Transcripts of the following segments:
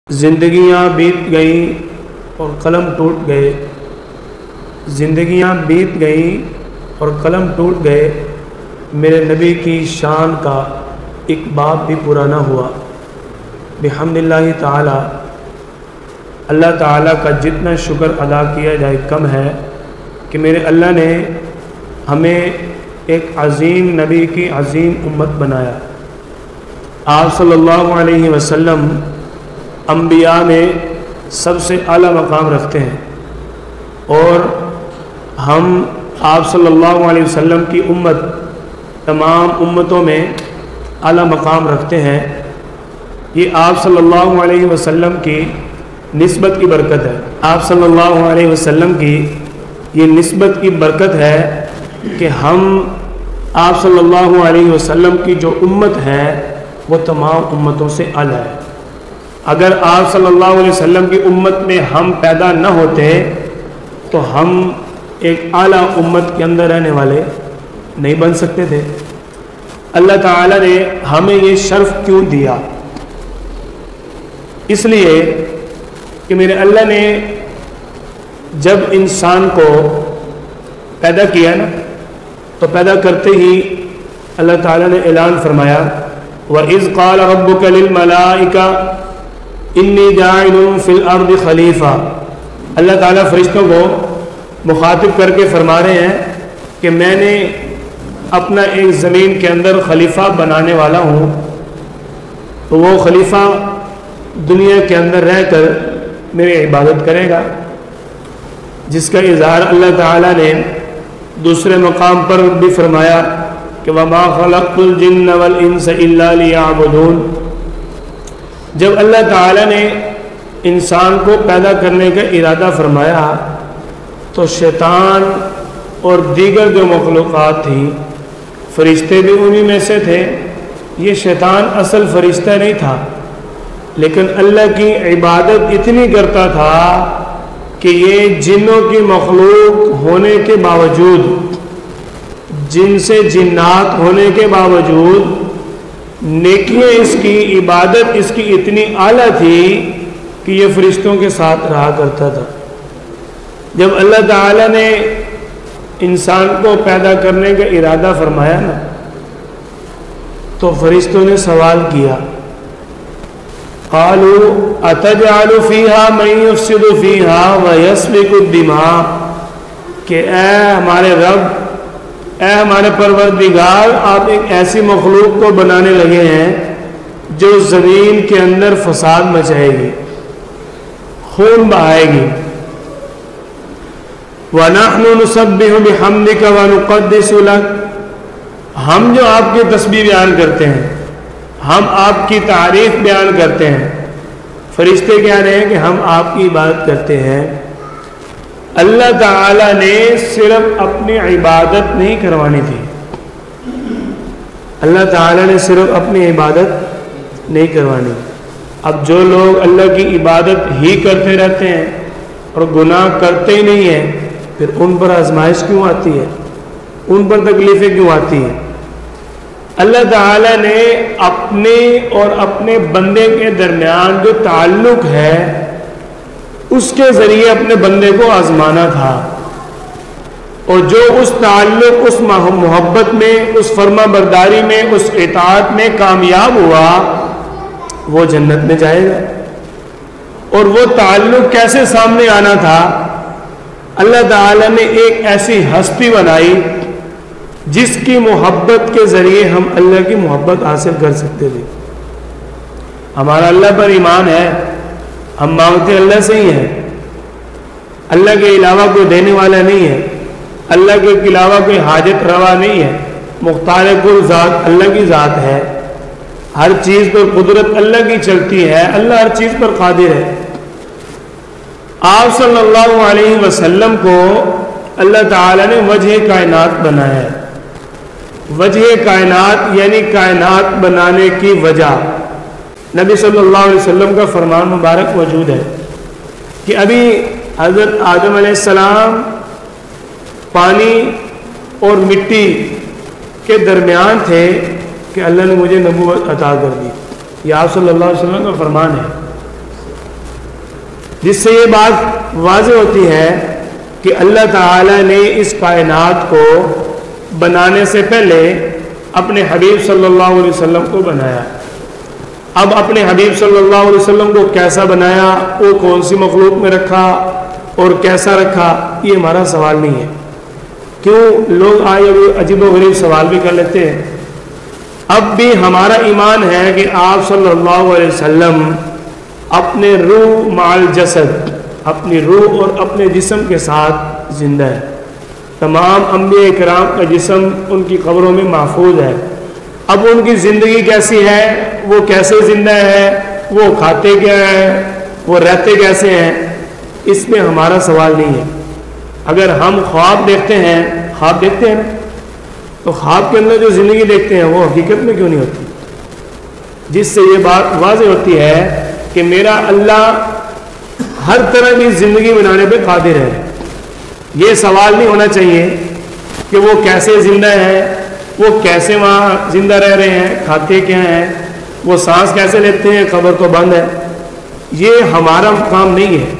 زندگیاں بیت گئیں اور قلم ٹوٹ گئے، زندگیاں بیت گئیں اور قلم ٹوٹ گئے، میرے نبی کی شان کا ایک باب بھی پورا نہ ہوا۔ بحمد اللہ تعالی، اللہ تعالیٰ کا جتنا شکر ادا کیا جائے کم ہے کہ میرے اللہ نے ہمیں ایک عظیم نبی کی عظیم امت بنایا۔ آپ صلی اللہ علیہ وسلم انبیاء میں سب سے اعلیٰ مقام رکھتے ہیں، اور ہم آپ صلی اللہ علیہ وسلم کی امت تمام امتوں میں اعلیٰ مقام رکھتے ہیں۔ یہ آپ صلی اللہ علیہ وسلم کی نسبت کی برکت ہے، آپ صلی اللہ علیہ وسلم کی یہ نسبت کی برکت ہے کہ ہم آپ صلی اللہ علیہ وسلم کی جو امت ہے وہ تمام امتوں سے اعلیٰ ہے۔ اگر آپ صلی اللہ علیہ وسلم کی امت میں ہم پیدا نہ ہوتے تو ہم ایک اعلیٰ امت کے اندر رہنے والے نہیں بن سکتے تھے۔ اللہ تعالیٰ نے ہمیں یہ شرف کیوں دیا؟ اس لیے کہ میرے اللہ نے جب انسان کو پیدا کیا نا، تو پیدا کرتے ہی اللہ تعالیٰ نے اعلان فرمایا وَإِذْ قَالَ رَبُّكَ لِلْمَلَائِكَةِ إِنِّي جَاعِلٌ فِي الْأَرْضِ خلیفہ۔ اللہ تعالیٰ فرشتوں کو مخاطب کر کے فرما رہے ہیں کہ میں نے اپنا ایک زمین کے اندر خلیفہ بنانے والا ہوں، تو وہ خلیفہ دنیا کے اندر رہ کر میری عبادت کرے گا، جس کا اظہار اللہ تعالیٰ نے دوسرے مقام پر بھی فرمایا کہ وَمَا خَلَقْتُ الْجِنَّ وَالْإِنسَ إِلَّا لِيَعْبُدُونَ۔ جب اللہ تعالیٰ نے انسان کو پیدا کرنے کا ارادہ فرمایا تو شیطان اور دیگر جو مخلوقات تھیں، فرشتے بھی انہی میں سے تھے۔ یہ شیطان اصل فرشتہ نہیں تھا، لیکن اللہ کی عبادت اتنی کرتا تھا کہ یہ جنوں کی مخلوق ہونے کے باوجود، جن سے جنات ہونے کے باوجود نیکیاں اس کی، عبادت اس کی اتنی اعلیٰ تھی کہ یہ فرشتوں کے ساتھ رہا کرتا تھا۔ جب اللہ تعالیٰ نے انسان کو پیدا کرنے کا ارادہ فرمایا نا، تو فرشتوں نے سوال کیا قالوا اتجعل فيها من يفسد فيها ويسفك الدماء، کہ اے ہمارے رب، اے ہمارے پروردگار، آپ ایک ایسی مخلوق کو بنانے لگے ہیں جو زمین کے اندر فساد مچائے گی، خون بہائے گی۔ وَنَحْنُ نُسَبِّحُ بِحَمْدِكَ وَنُقَدِّسُ لَكَ، ہم جو آپ کی تسبیح بیان کرتے ہیں، ہم آپ کی تعریف بیان کرتے ہیں۔ فرشتے کہہ رہے ہیں کہ ہم آپ کی عبادت کرتے ہیں۔ اللہ تعالیٰ نے صرف اپنی عبادت نہیں کروانی تھی، اللہ تعالیٰ نے صرف اپنی عبادت نہیں کروانی۔ اب جو لوگ اللہ کی عبادت ہی کرتے رہتے ہیں اور گناہ کرتے ہی نہیں ہیں، پھر ان پر آزمائش کیوں آتی ہے، ان پر تکلیفیں کیوں آتی ہیں؟ اللہ تعالیٰ نے اپنے اور اپنے بندے کے درمیان جو تعلق ہے اس کے ذریعے اپنے بندے کو آزمانا تھا، اور جو اس تعلق، اس محبت میں، اس فرما برداری میں، اس اطاعت میں کامیاب ہوا وہ جنت میں جائے گا۔ اور وہ تعلق کیسے سامنے آنا تھا؟ اللہ تعالیٰ نے ایک ایسی ہستی بنائی جس کی محبت کے ذریعے ہم اللہ کی محبت حاصل کر سکتے تھے۔ ہمارا اللہ پر ایمان ہے، ہم مانگتے اللہ سے ہی ہیں، اللہ کے علاوہ کوئی دینے والا نہیں ہے، اللہ کے علاوہ کوئی حاجت روا نہیں ہے، مختار کل ذات اللہ کی ذات ہے، ہر چیز پر قدرت اللہ کی چلتی ہے، اللہ ہر چیز پر قادر ہے۔ آپ صلی اللہ علیہ وسلم کو اللہ تعالیٰ نے وجہ کائنات بنایا ہے۔ وجہ کائنات یعنی کائنات بنانے کی وجہ، نبی صلی اللہ علیہ وسلم کا فرمان مبارک موجود ہے کہ ابھی حضرت آدم علیہ السلام پانی اور مٹی کے درمیان تھے کہ اللہ نے مجھے نبوت عطا کر دی۔ یہ آپ صلی اللہ علیہ وسلم کا فرمان ہے۔ جس سے یہ بات واضح ہوتی ہے کہ اللہ تعالیٰ نے اس کائنات کو بنانے سے پہلے اپنے حبیب صلی اللہ علیہ وسلم کو بنایا. اب اپنے حبیب صلی اللہ علیہ وسلم کو کیسا بنایا, وہ کون سی مخلوق میں رکھا اور کیسا رکھا, یہ ہمارا سوال نہیں ہے. کیوں لوگ آئے عجیب و غریب سوال بھی کر لیتے ہیں. اب بھی ہمارا ایمان ہے کہ آپ صلی اللہ علیہ وسلم اپنے روح مال جسد, اپنی روح اور اپنے جسم کے ساتھ زندہ ہے. تمام انبیاء کرام کا جسم ان کی قبروں میں محفوظ ہے. اب ان کی زندگی کیسی ہے, وہ کیسے زندہ ہے, وہ کھاتے کیا ہیں, وہ رہتے کیسے ہیں, اس میں ہمارا سوال نہیں ہے. اگر ہم خواب دیکھتے ہیں, خواب دیکھتے ہیں تو خواب کے اندر جو زندگی دیکھتے ہیں وہ حقیقت میں کیوں نہیں ہوتی؟ جس سے یہ بات واضح ہوتی ہے کہ میرا اللہ ہر طرح کی زندگی بنانے پہ قادر ہے. یہ سوال نہیں ہونا چاہیے کہ وہ کیسے زندہ ہے, وہ کیسے وہاں زندہ رہ رہے ہیں, کھاتے کیا ہیں, وہ سانس کیسے لیتے ہیں, قبر تو بند ہے. یہ ہمارا کام نہیں ہے.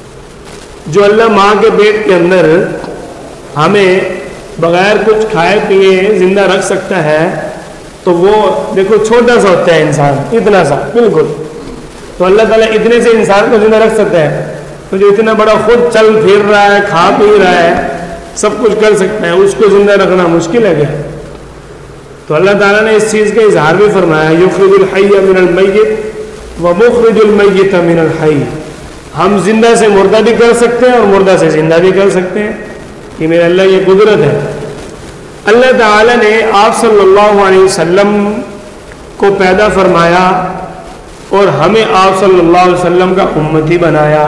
جو اللہ ماں کے پیٹ کے اندر ہمیں بغیر کچھ کھائے پیے زندہ رکھ سکتا ہے, تو وہ دیکھو چھوٹا سا ہوتا ہے انسان, اتنا سا بالکل, تو اللہ تعالیٰ اتنے سے انسان کو زندہ رکھ سکتا ہے. تو جو اتنا بڑا خود چل پھر رہا ہے, کھا پی رہا ہے, سب کچھ کر سکتا ہے, اس کو زندہ رکھنا مشکل ہے کیا؟ تو اللہ تعالیٰ نے اس چیز کا اظہار بھی فرمایا, یخرج الحی من المیت ومخرج المیت من الحی. ہم زندہ سے مردہ بھی کر سکتے ہیں اور مردہ سے زندہ بھی کر سکتے ہیں. کہ میرے اللہ یہ قدرت ہے. اللہ تعالیٰ نے آپ صلی اللہ علیہ وسلم کو پیدا فرمایا اور ہمیں آپ صلی اللہ علیہ وسلم کا امتی بنایا.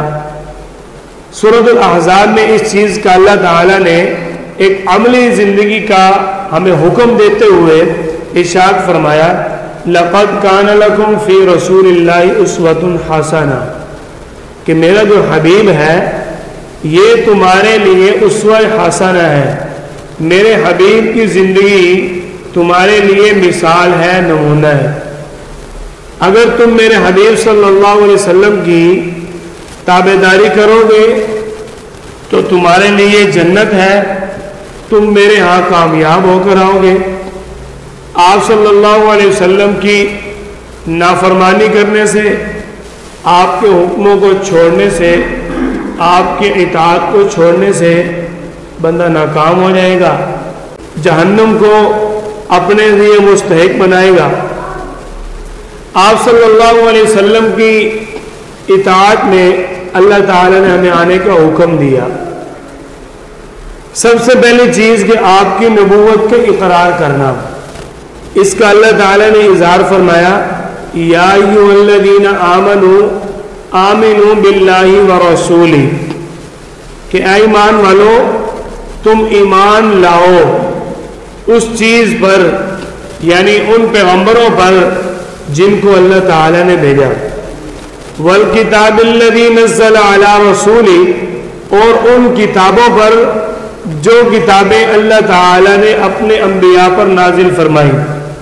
سورۃ الاحزاب میں اس چیز کا اللہ تعالیٰ نے ایک عملی زندگی کا ہمیں حکم دیتے ہوئے ارشاد فرمایا, لقد کان لکم فی رسول اللہ اسوۃ حسنہ, کہ میرا جو حبیب ہے یہ تمہارے لیے اسوہ حسنہ ہے. میرے حبیب کی زندگی تمہارے لیے مثال ہے, نمونہ ہے. اگر تم میرے حبیب صلی اللہ علیہ وسلم کی تابعداری کرو گے تو تمہارے لیے جنت ہے, تم میرے ہاں کامیاب ہو کر آؤ گے. آپ صلی اللہ علیہ وسلم کی نافرمانی کرنے سے, آپ کے حکموں کو چھوڑنے سے, آپ کے اطاعت کو چھوڑنے سے بندہ ناکام ہو جائے گا, جہنم کو اپنے لیے مستحق بنائے گا. آپ صلی اللہ علیہ وسلم کی اطاعت میں اللہ تعالی نے ہمیں آنے کا حکم دیا. سب سے پہلی چیز کہ آپ کی نبوت کا اقرار کرنا, اس کا اللہ تعالی نے اظہار فرمایا, یا ایھا الذین آمنوا آمنوا باللہ ورسولہ, کہ اے ایمان والو تم ایمان لاؤ اس چیز پر, یعنی ان پیغمبروں پر جن کو اللہ تعالی نے بھیجا. والکتاب الذی نزل علی رسولہ, اور ان کتابوں پر جو کتابیں اللہ تعالی نے اپنے انبیاء پر نازل فرمائی.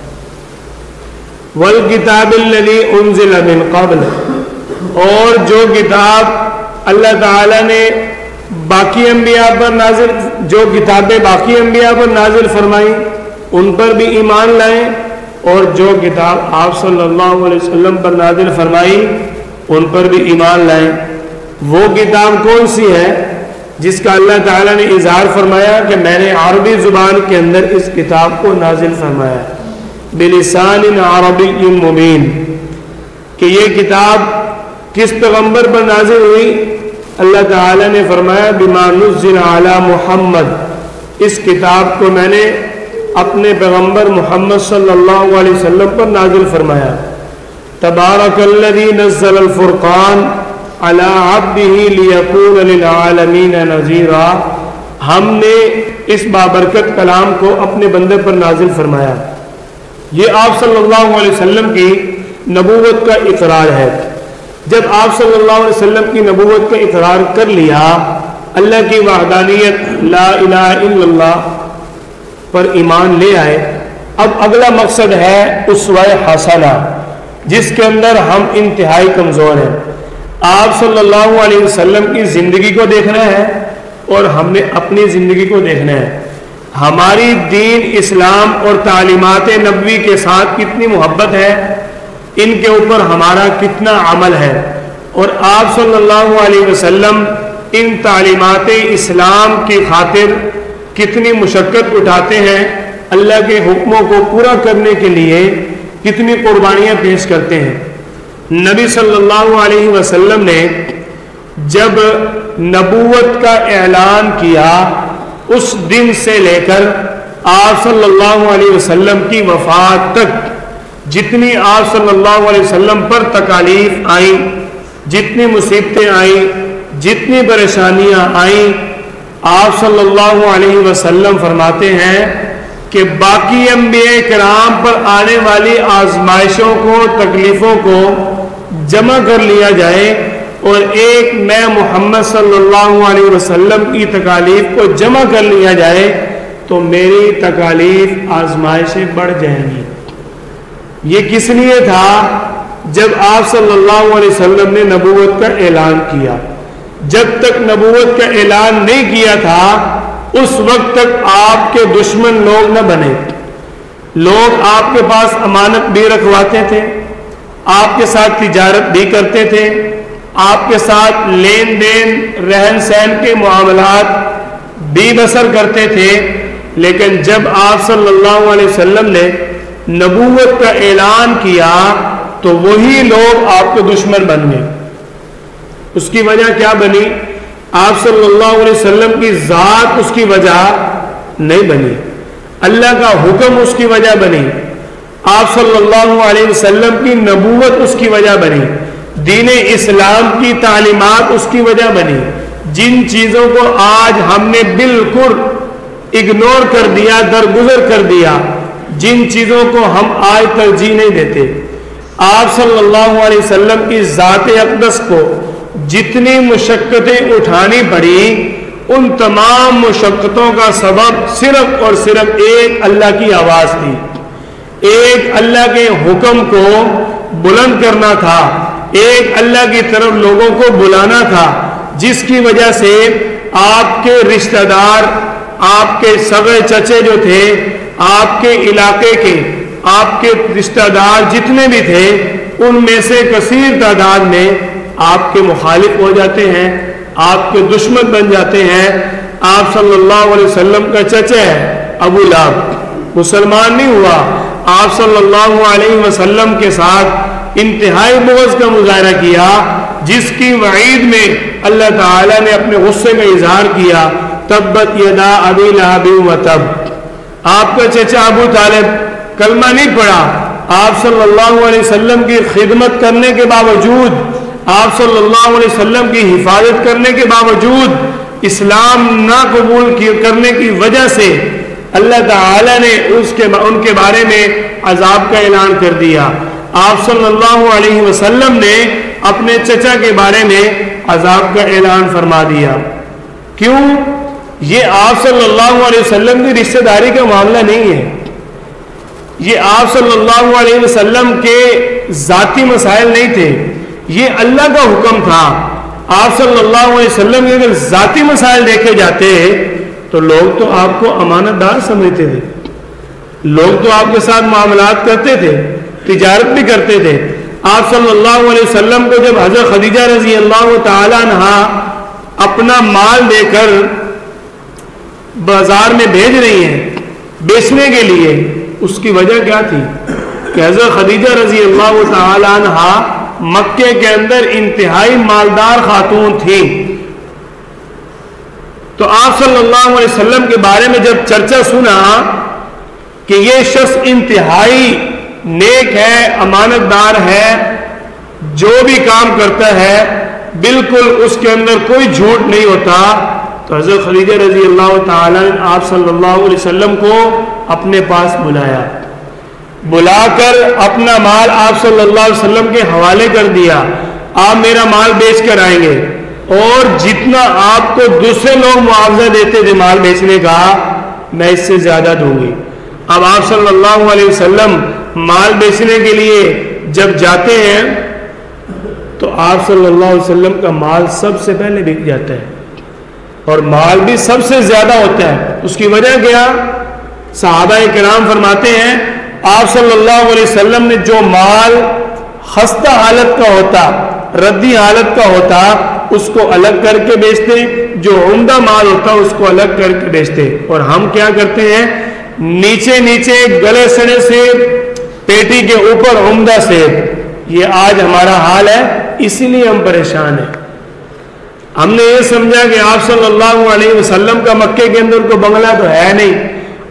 والکتاب الذی انزل من قبل, اور جو کتاب اللہ تعالی نے باقی انبیاء پر نازل, جو کتابیں باقی انبیاء پر نازل فرمائی ان پر بھی ایمان لائیں, اور جو کتاب آپ صلی اللہ علیہ وسلم پر نازل فرمائی ان پر بھی ایمان لائیں. وہ کتاب کون سی ہے جس کا اللہ تعالیٰ نے اظہار فرمایا کہ میں نے عربی زبان کے اندر اس کتاب کو نازل فرمایا, بلسان عربی مبین. کہ یہ کتاب کس پیغمبر پر نازل ہوئی؟ اللہ تعالیٰ نے فرمایا بما نزل علی محمد, اس کتاب کو میں نے اپنے پیغمبر محمد صلی اللہ علیہ وسلم پر نازل فرمایا. تبارک الذی نزل الفرقان علی عبدہ لیکون للعالمین نذیرا, ہم نے اس بابرکت کلام کو اپنے بندے پر نازل فرمایا. یہ آپ صلی اللہ علیہ وسلم کی نبوت کا اقرار ہے. جب آپ صلی اللہ علیہ وسلم کی نبوت کا اقرار کر لیا, اللہ کی وحدانیت لا الہ الا اللہ پر ایمان لے آئے, اب اگلا مقصد ہے اسوہ حسنہ, جس کے اندر ہم انتہائی کمزور ہیں. آپ صلی اللہ علیہ وسلم کی زندگی کو دیکھنا ہے اور ہم نے اپنی زندگی کو دیکھنا ہے. ہماری دین اسلام اور تعلیمات نبوی کے ساتھ کتنی محبت ہے، ان کے اوپر ہمارا کتنا عمل ہے، اور آپ صلی اللہ علیہ وسلم ان تعلیمات اسلام کی خاطر کتنی مشقت اٹھاتے ہیں، اللہ کے حکموں کو پورا کرنے کے لیے کتنی قربانیاں پیش کرتے ہیں. نبی صلی اللہ علیہ وسلم نے جب نبوت کا اعلان کیا، اس دن سے لے کر آپ صلی اللہ علیہ وسلم کی وفات تک جتنی آپ صلی اللہ علیہ وسلم پر تکالیف آئیں، جتنی مصیبتیں آئیں، جتنی پریشانیاں آئیں، آپ صلی اللہ علیہ وسلم فرماتے ہیں کہ باقی انبیاء کرام پر آنے والی آزمائشوں کو، تکلیفوں کو جمع کر لیا جائے اور ایک میں محمد صلی اللہ علیہ وسلم کی تکالیف کو جمع کر لیا جائے تو میری تکالیف آزمائشیں بڑھ جائیں گی. یہ کس لیے تھا؟ جب آپ صلی اللہ علیہ وسلم نے نبوت کا اعلان کیا. جب تک نبوت کا اعلان نہیں کیا تھا اس وقت تک آپ کے دشمن لوگ نہ بنے. لوگ آپ کے پاس امانت بھی رکھواتے تھے، آپ کے ساتھ تجارت بھی کرتے تھے، آپ کے ساتھ لین دین رہن سہن کے معاملات بھی بسر کرتے تھے. لیکن جب آپ صلی اللہ علیہ وسلم نے نبوت کا اعلان کیا تو وہی لوگ آپ کے دشمن بن گئے. اس کی وجہ کیا بنی؟ آپ صلی اللہ علیہ وسلم کی ذات اس کی وجہ نہیں بنی، اللہ کا حکم اس کی وجہ بنی، آپ صلی اللہ علیہ وسلم کی نبوت اس کی وجہ بنی، دین اسلام کی تعلیمات اس کی وجہ بنی. جن چیزوں کو آج ہم نے بالکل اگنور کر دیا، درگزر کر دیا، جن چیزوں کو ہم آج ترجیح نہیں دیتے، آپ صلی اللہ علیہ وسلم کی ذات اقدس کو جتنی مشقتیں اٹھانی پڑی، ان تمام مشقتوں کا سبب صرف اور صرف ایک اللہ کی آواز تھی، ایک اللہ کے حکم کو بلند کرنا تھا، ایک اللہ کی طرف لوگوں کو بلانا تھا، جس کی وجہ سے آپ کے رشتہ دار، آپ کے سگے چچے جو تھے، آپ کے علاقے کے آپ کے رشتہ دار جتنے بھی تھے، ان میں سے کثیر تعداد میں آپ کے مخالف ہو جاتے ہیں، آپ کے دشمن بن جاتے ہیں. آپ صلی اللہ علیہ وسلم کا چچا ہے ابو لہب، مسلمان نہیں ہوا، آپ صلی اللہ علیہ وسلم کے ساتھ انتہائی بغض کا مظاہرہ کیا، جس کی وعید میں اللہ تعالیٰ نے اپنے غصے کا اظہار کیا، تبت یدا ابی لہب وتب. آپ کا چچا ابو طالب کلمہ نہیں پڑھا، آپ صلی اللہ علیہ وسلم کی خدمت کرنے کے باوجود، آپ صلی اللہ علیہ وسلم کی حفاظت کرنے کے باوجود اسلام نہ قبول کرنے کی وجہ سے اللہ تعالیٰ نے ان کے بارے میں عذاب کا اعلان کر دیا. آپ صلی اللہ علیہ وسلم نے اپنے چچا کے بارے میں عذاب کا اعلان فرما دیا. کیوں؟ یہ آپ صلی اللہ علیہ وسلم کی رشتہ داری کا معاملہ نہیں ہے، یہ آپ صلی اللہ علیہ وسلم کے ذاتی مسائل نہیں تھے، یہ اللہ کا حکم تھا. آپ صلی اللہ علیہ وسلم کے اگر ذاتی مسائل دیکھے جاتے تو لوگ تو آپ کو امانت دار سمجھتے تھے، لوگ تو آپ کے ساتھ معاملات کرتے تھے، تجارت بھی کرتے تھے. آپ صلی اللہ علیہ وسلم کو جب حضرت خدیجہ رضی اللہ تعالیٰ عنہا اپنا مال دے کر بازار میں بھیج رہی ہیں بیچنے کے لیے، اس کی وجہ کیا تھی کہ حضرت خدیجہ رضی اللہ تعالیٰ عنہا مکے کے اندر انتہائی مالدار خاتون تھی. تو آپ صلی اللہ علیہ وسلم کے بارے میں جب چرچا سنا کہ یہ شخص انتہائی نیک ہے، امانت دار ہے، جو بھی کام کرتا ہے بالکل اس کے اندر کوئی جھوٹ نہیں ہوتا، تو حضرت خدیجہ رضی اللہ تعالیٰ نے آپ صلی اللہ علیہ وسلم کو اپنے پاس بلایا، بلا کر اپنا مال آپ صلی اللہ علیہ وسلم کے حوالے کر دیا. آپ میرا مال بیچ کر آئیں گے اور جتنا آپ کو دوسرے لوگ معاوضہ دیتے تھے مال بیچنے کا، میں اس سے زیادہ دوں گی. اب آپ صلی اللہ علیہ وسلم مال بیچنے کے لیے جب جاتے ہیں تو آپ صلی اللہ علیہ وسلم کا مال سب سے پہلے بک جاتا ہے اور مال بھی سب سے زیادہ ہوتا ہے. اس کی وجہ کیا؟ صحابہ کرام فرماتے ہیں آپ صلی اللہ علیہ وسلم نے جو مال خستہ حالت کا ہوتا، ردی حالت کا ہوتا، اس کو الگ کر کے بیچتے، جو عمدہ مال ہوتا اس کو الگ کر کے بیچتے. اور ہم کیا کرتے ہیں؟ نیچے نیچے گلے سڑے سیب، پیٹی کے اوپر عمدہ سیب. یہ آج ہمارا حال ہے، اسی لیے ہم پریشان ہیں. ہم نے یہ سمجھا کہ آپ صلی اللہ علیہ وسلم کا مکے کے اندر کوئی بنگلہ تو ہے نہیں،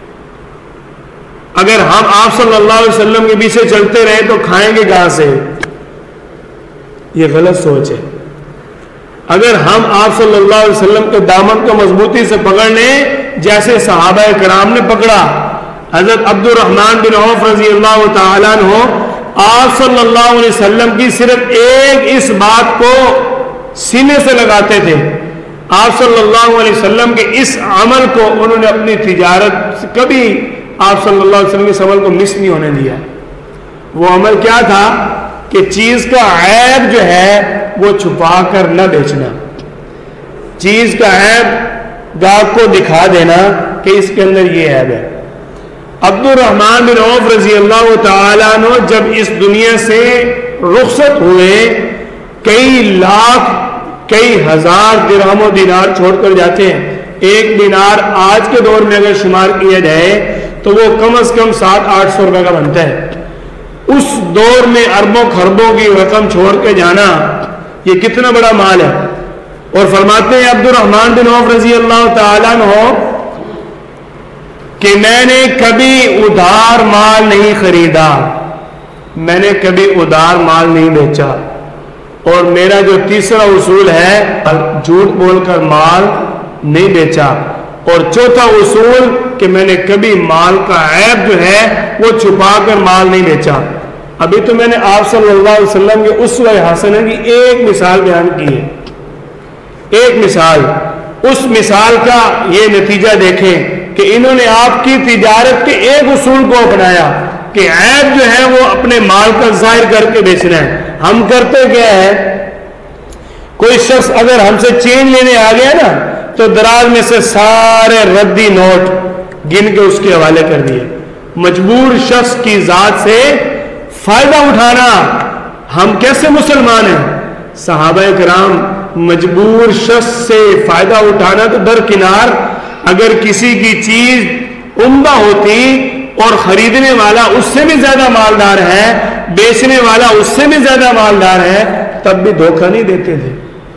اگر ہم آپ صلی اللہ علیہ وسلم کے پیچھے چلتے رہے تو کھائیں گے کہاں سے؟ یہ غلط سوچ ہے. اگر ہم آپ صلی اللہ علیہ وسلم کے دامن کو مضبوطی سے پکڑ لیں جیسے صحابہ کرام نے پکڑا. حضرت عبد الرحمن بن عوف رضی اللہ تعالیٰ عنہ آپ صلی اللہ علیہ وسلم کی صرف ایک اس بات کو سینے سے لگاتے تھے. آپ صلی اللہ علیہ وسلم کے اس عمل کو انہوں نے اپنی تجارت کبھی آپ صلی اللہ علیہ وسلم کے اس عمل کو مس نہیں ہونے دیا. وہ عمل کیا تھا کہ چیز کا عیب جو ہے وہ چھپا کر نہ بیچنا، چیز کا عیب گاہک کو دکھا دینا کہ اس کے اندر یہ عیب ہے. عبد الرحمن بن عوف رضی اللہ تعالیٰ عنہ جب اس دنیا سے رخصت ہوئے، کئی لاکھ کئی ہزار درہم و دینار چھوڑ کر جاتے ہیں. ایک دینار آج کے دور میں اگر شمار کیا جائے تو وہ کم از کم 700-800 روپے کا بنتا ہے. اس دور میں اربوں خربوں کی رقم چھوڑ کے جانا یہ کتنا بڑا مال ہے. اور فرماتے ہیں عبد الرحمن بن عوف رضی اللہ تعالیٰ عنہ کہ میں نے کبھی ادھار مال نہیں خریدا، میں نے کبھی ادھار مال نہیں بیچا، اور میرا جو تیسرا اصول ہے جھوٹ بول کر مال نہیں بیچا، اور چوتھا اصول کہ میں نے کبھی مال کا عیب جو ہے وہ چھپا کر مال نہیں بیچا. ابھی تو میں نے آپ صلی اللہ علیہ وسلم کے اسوہ حسنہ کی ایک مثال بیان کی ہے، ایک مثال. اس مثال کا یہ نتیجہ دیکھیں کہ انہوں نے آپ کی تجارت کے ایک اصول کو اپنایا کہ عیب جو ہے وہ اپنے مال کا ظاہر کر کے بیچنا ہے. ہم کرتے کیا ہے؟ کوئی شخص اگر ہم سے چین لینے آ گیا نا تو دراز میں سے سارے ردی نوٹ گن کے اس کے حوالے کر دیے. مجبور شخص کی ذات سے فائدہ اٹھانا، ہم کیسے مسلمان ہیں؟ صحابہ کرام مجبور شخص سے فائدہ اٹھانا تو درکنار، اگر کسی کی چیز عمدہ ہوتی اور خریدنے والا اس سے بھی زیادہ مالدار ہے، بیچنے والا اس سے بھی زیادہ مالدار ہے، تب بھی دھوکہ نہیں دیتے تھے.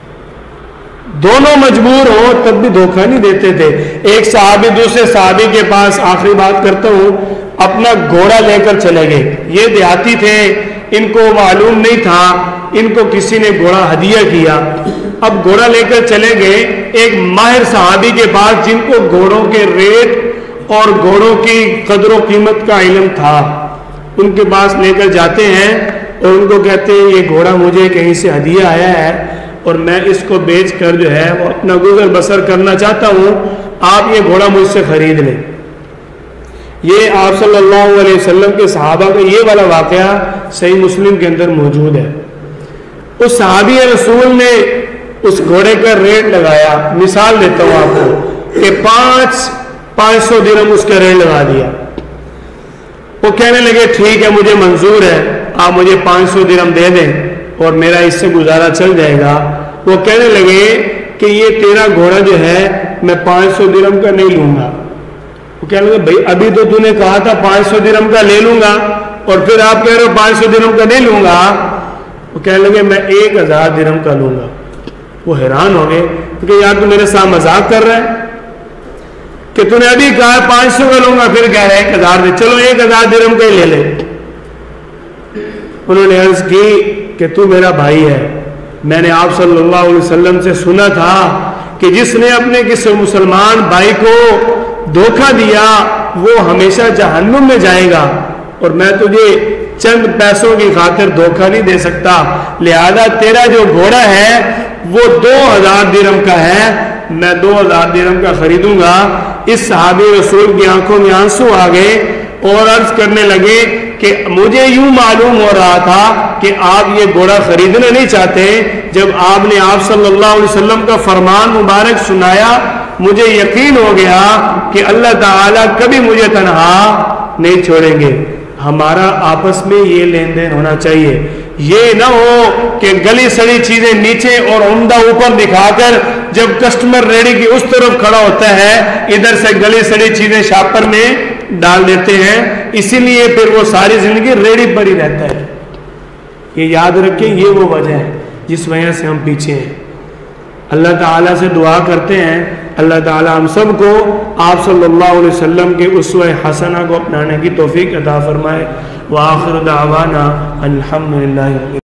دونوں مجبور ہو تب بھی دھوکہ نہیں دیتے تھے. ایک صحابی دوسرے صحابی کے پاس، آخری بات کرتا ہوں، اپنا گھوڑا لے کر چلے گئے. یہ دیہاتی تھے، ان کو معلوم نہیں تھا، ان کو کسی نے گھوڑا ہدیہ کیا. اب گھوڑا لے کر چلے گئے ایک ماہر صحابی کے پاس جن کو گھوڑوں کے ریٹ اور گھوڑوں کی قدر و قیمت کا علم تھا. ان کے پاس لے کر جاتے ہیں اور ان کو کہتے ہیں یہ گھوڑا مجھے کہیں سے ہدیہ آیا ہے اور میں اس کو بیچ کر جو ہے وہ اپنا گزر بسر کرنا چاہتا ہوں، آپ یہ گھوڑا مجھ سے خرید لیں. یہ آپ صلی اللہ علیہ وسلم کے صحابہ کا یہ والا واقعہ صحیح مسلم کے اندر موجود ہے. اس صحابی رسول نے اس گھوڑے کا ریٹ لگایا. مثال دیتا ہوں آپ کو کہ 500 درہم اس کا ریٹ لگا دیا. وہ کہنے لگے ٹھیک ہے مجھے منظور ہے، آپ مجھے 500 درہم دے دیں اور میرا اس سے گزارا چل جائے گا. وہ کہنے لگے کہ یہ تیرا گھوڑا جو ہے میں 500 درہم کا نہیں لوں گا. وہ کہنے لگے بھائی ابھی تو تو نے کہا تھا 500 درہم کا لے لوں گا اور پھر آپ کہہ رہے ہو 500 درہم کا نہیں لوں گا. وہ کہنے لگے میں 1000 درہم کا لوں گا. وہ حیران ہو گئے کہ یار تو میرے ساتھ مذاق کر رہا ہے کہ تو نے ابھی کہا 500 کا لوں گا، پھر کہہ رہے 1000 دے، چلو 1000 درہم کا ہی لے لے. انہوں نے عرض کی کہ تو میرا بھائی ہے، میں نے آپ صلی اللہ علیہ وسلم سے سنا تھا کہ جس نے اپنے کسی مسلمان بھائی کو دھوکہ دیا وہ ہمیشہ جہنم میں جائے گا، اور میں تجھے چند پیسوں کی خاطر دھوکہ نہیں دے سکتا، لہذا تیرا جو گھوڑا ہے وہ 2000 درہم کا ہے، میں 2000 درہم کا خریدوں گا. اس صحابی رسول کی آنکھوں میں آنسو آ گئے اور عرض کرنے لگے کہ مجھے یوں معلوم ہو رہا تھا کہ آپ یہ گھوڑا خریدنا نہیں چاہتے، جب آپ نے آپ صلی اللہ علیہ وسلم کا فرمان مبارک سنایا مجھے یقین ہو گیا کہ اللہ تعالیٰ کبھی مجھے تنہا نہیں چھوڑیں گے۔ ہمارا آپس میں یہ لین دین ہونا چاہیے، یہ نہ ہو کہ گلی سڑی چیزیں نیچے اور عمدہ اوپر دکھا کر جب کسٹمر ریڑھی کی اس طرف کھڑا ہوتا ہے ادھر سے گلی سڑی چیزیں شاپر میں ڈال دیتے ہیں، اسی لیے پھر وہ ساری زندگی ریڑھی پر ہی رہتا ہے۔ یہ یاد رکھیں، یہ وہ وجہ ہے جس وجہ سے ہم پیچھے ہیں۔ اللہ تعالیٰ سے دعا کرتے ہیں اللہ تعالیٰ ہم سب کو آپ صلی اللہ علیہ وسلم کے اسوہ حسنہ کو اپنانے کی توفیق عطا فرمائے۔ وآخر دعوانا الحمدللہ۔